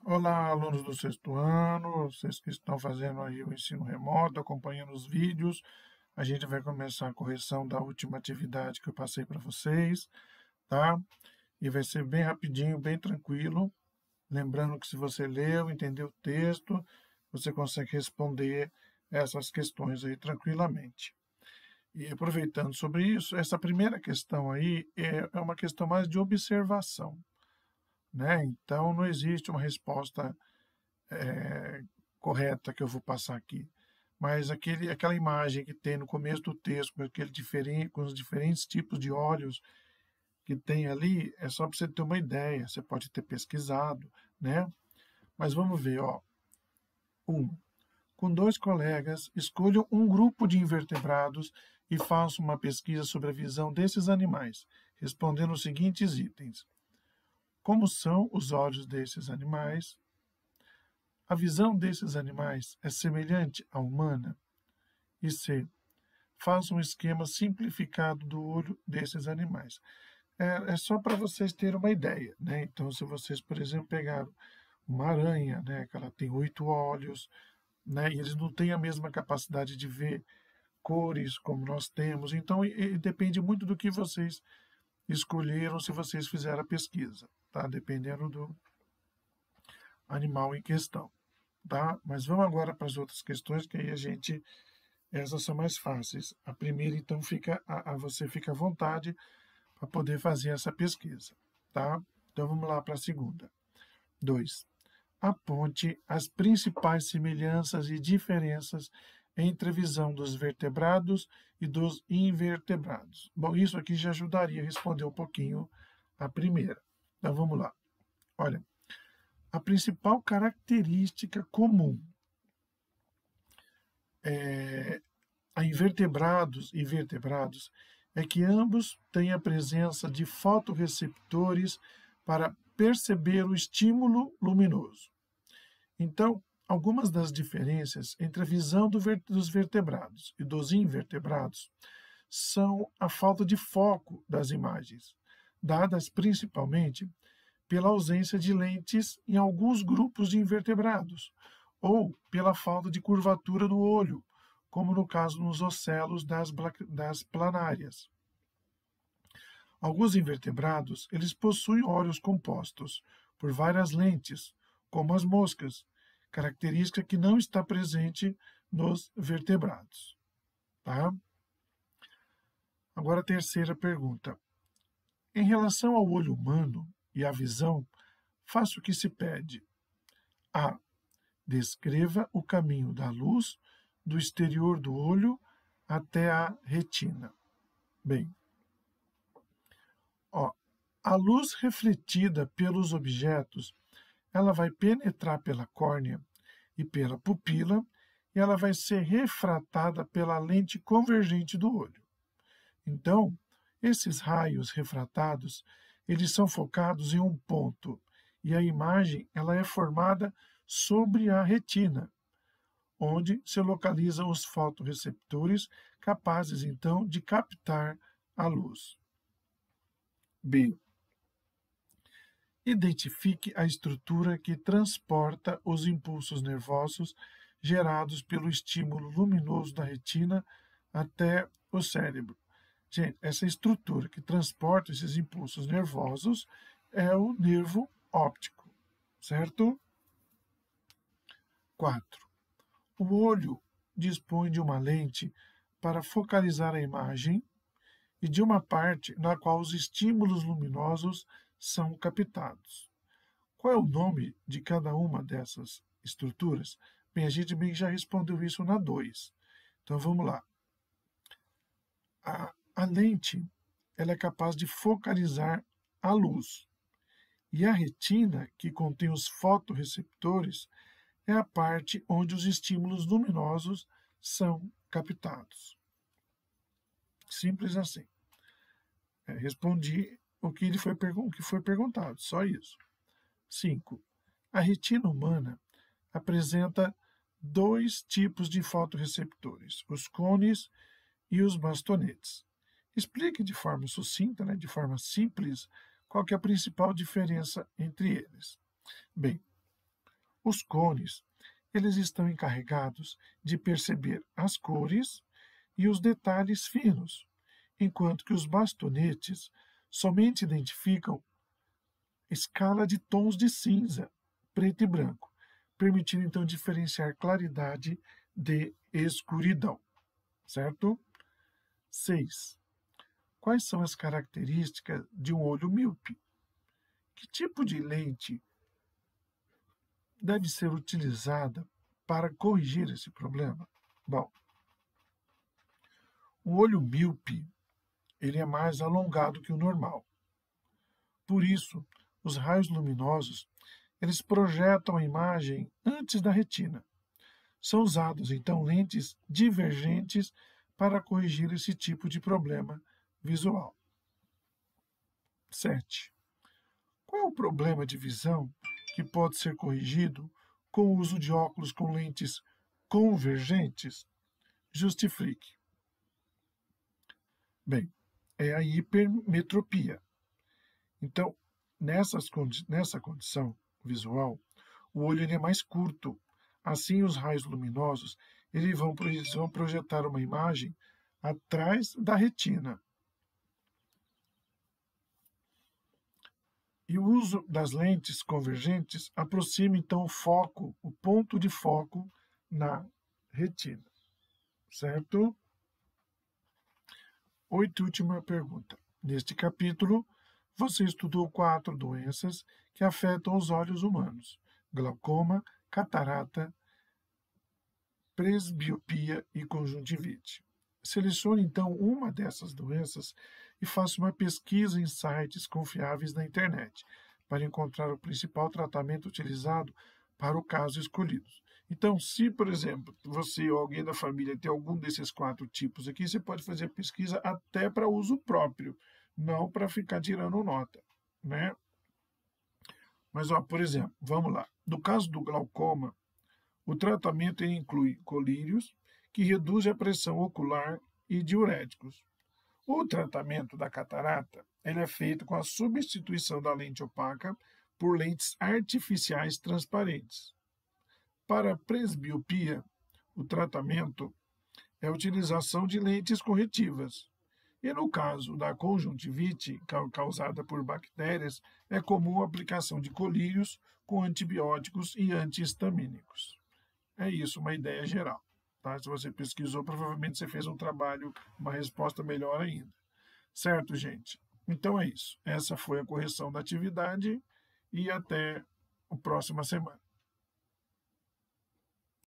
Olá, alunos do sexto ano, vocês que estão fazendo aí o ensino remoto, acompanhando os vídeos. A gente vai começar a correção da última atividade que eu passei para vocês, tá? E vai ser bem rapidinho, bem tranquilo. Lembrando que se você leu, entendeu o texto, você consegue responder essas questões aí tranquilamente. E aproveitando sobre isso, essa primeira questão aí é uma questão mais de observação, né? Então, não existe uma resposta correta que eu vou passar aqui. Mas aquela imagem que tem no começo do texto, com os diferentes tipos de óleos que tem ali, é só para você ter uma ideia. Você pode ter pesquisado, né? Mas vamos ver, ó. 1. Com dois colegas, escolham um grupo de invertebrados e façam uma pesquisa sobre a visão desses animais, respondendo os seguintes itens: como são os olhos desses animais? A visão desses animais é semelhante à humana? E C. Faça um esquema simplificado do olho desses animais. É só para vocês terem uma ideia, né? Então, se vocês, por exemplo, pegaram uma aranha, né, que ela tem 8 olhos, né, e eles não têm a mesma capacidade de ver cores como nós temos, então depende muito do que vocês escolheram se vocês fizeram a pesquisa, tá? Dependendo do animal em questão, tá? Mas vamos agora para as outras questões, que aí essas são mais fáceis. A primeira, então, você fica à vontade para poder fazer essa pesquisa, tá? Então vamos lá para a segunda. 2. Aponte as principais semelhanças e diferenças entre a visão dos vertebrados e dos invertebrados. Bom, isso aqui já ajudaria a responder um pouquinho a primeira. Então vamos lá. Olha, a principal característica comum a invertebrados e vertebrados é que ambos têm a presença de fotorreceptores para perceber o estímulo luminoso. Então, algumas das diferenças entre a visão dos vertebrados e dos invertebrados são a falta de foco das imagens, dadas principalmente pela ausência de lentes em alguns grupos de invertebrados, ou pela falta de curvatura do olho, como no caso nos ocelos das planárias. Alguns invertebrados, eles possuem olhos compostos por várias lentes, como as moscas, característica que não está presente nos vertebrados. Tá? Agora a terceira pergunta. Em relação ao olho humano e à visão, faça o que se pede. A. Descreva o caminho da luz do exterior do olho até a retina. Bem, ó, a luz refletida pelos objetos, ela vai penetrar pela córnea e pela pupila e ela vai ser refratada pela lente convergente do olho. Então, esses raios refratados, eles são focados em um ponto e a imagem ela é formada sobre a retina, onde se localizam os fotorreceptores capazes então de captar a luz. B. Identifique a estrutura que transporta os impulsos nervosos gerados pelo estímulo luminoso da retina até o cérebro. Gente, essa estrutura que transporta esses impulsos nervosos é o nervo óptico, certo? 4. O olho dispõe de uma lente para focalizar a imagem e de uma parte na qual os estímulos luminosos são captados. Qual é o nome de cada uma dessas estruturas? Bem, a gente bem já respondeu isso na 2. Então vamos lá. A lente ela é capaz de focalizar a luz. E a retina, que contém os fotorreceptores, é a parte onde os estímulos luminosos são captados. Simples assim. Respondi o que foi perguntado, só isso. 5. A retina humana apresenta dois tipos de fotorreceptores, os cones e os bastonetes. Explique de forma sucinta, de forma simples, qual que é a principal diferença entre eles. Bem, Os cones, eles estão encarregados de perceber as cores e os detalhes finos, enquanto que os bastonetes somente identificam escala de tons de cinza, preto e branco, permitindo então diferenciar claridade de escuridão, certo? 6. Quais são as características de um olho míope? Que tipo de lente deve ser utilizada para corrigir esse problema? Bom, o olho míope ele é mais alongado que o normal. Por isso, os raios luminosos eles projetam a imagem antes da retina. São usados, então, lentes divergentes para corrigir esse tipo de problema visual. 7. Qual é o problema de visão que pode ser corrigido com o uso de óculos com lentes convergentes? Justifique. Bem, é a hipermetropia. Então, nessa condição visual, o olho ele é mais curto. Assim, os raios luminosos eles vão projetar uma imagem atrás da retina. E o uso das lentes convergentes aproxima então o foco, o ponto de foco na retina. Certo? 8ª e última pergunta. Neste capítulo, você estudou 4 doenças que afetam os olhos humanos: glaucoma, catarata, presbiopia e conjuntivite. Selecione então uma dessas doenças e faça uma pesquisa em sites confiáveis na internet para encontrar o principal tratamento utilizado para o caso escolhido. Então, se, por exemplo, você ou alguém da família tem algum desses 4 tipos aqui, você pode fazer pesquisa até para uso próprio, não para ficar tirando nota, né? Mas, por exemplo, vamos lá. No caso do glaucoma, o tratamento inclui colírios, que reduzem a pressão ocular, e diuréticos. O tratamento da catarata ele é feito com a substituição da lente opaca por lentes artificiais transparentes. Para a presbiopia, o tratamento é a utilização de lentes corretivas. E no caso da conjuntivite, causada por bactérias, é comum a aplicação de colírios com antibióticos e antihistamínicos. É isso, uma ideia geral. Tá? Se você pesquisou, provavelmente você fez um trabalho, uma resposta melhor ainda. Certo, gente? Então é isso. Essa foi a correção da atividade e até a próxima semana.